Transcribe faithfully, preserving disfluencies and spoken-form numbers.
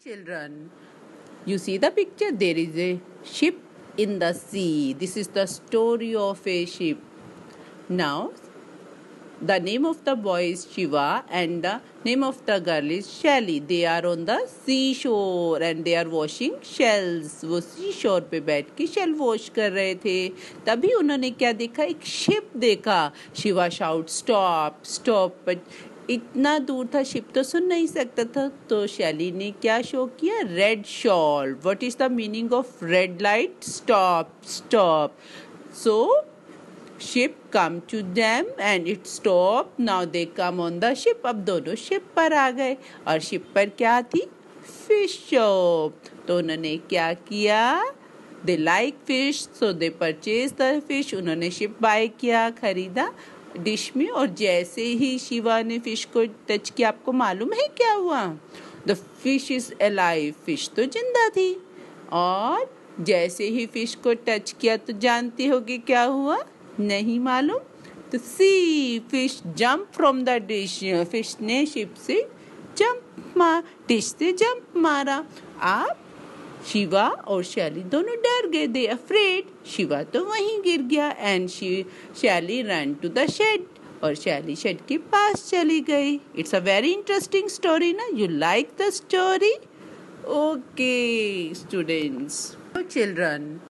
Children, you see the picture? There is a ship in the sea. This is the story of a ship. Now, the name of the boy is Shiva and the name of the girl is Shelly. They are on the seashore and they are washing shells. वो seashore पे बैठ के shell wash कर रहे थे. तभी उन्होंने क्या देखा? एक ship देखा. Shiva shout stop, stop. But इतना दूर था, शिप तो सुन नहीं सकता था. तो शैली ने क्या शो किया? Red shawl. What is the meaning of red light? Stop, stop. So ship come to them and it stop. Now they come on the ship. अब दोनों शिप पर आ गए और शिप पर क्या थी? Fish shop. तो उन्होंने क्या किया? They like fish, so they purchase the fish. उन्होंने शिप बाय किया, खरीदा डिश में. और जैसे ही शिवा ने फिश को टच किया, आपको मालूम है क्या हुआ? The fish is alive. Fish तो जिंदा थी. और जैसे ही फिश को टच किया तो जानती होगी क्या हुआ? नहीं मालूम? तो see fish jump from the dish. Fish ने शिप से जंप मार, डिश से जंप मारा. आप शिवा और शैली दोनों डर गए. दे अफ्रेड. शिवा तो वहीं गिर गया एंड शैली रन टू द शेड. और शैली शेड के पास चली गई. It's a very interesting story ना. You like the story? Okay students, children.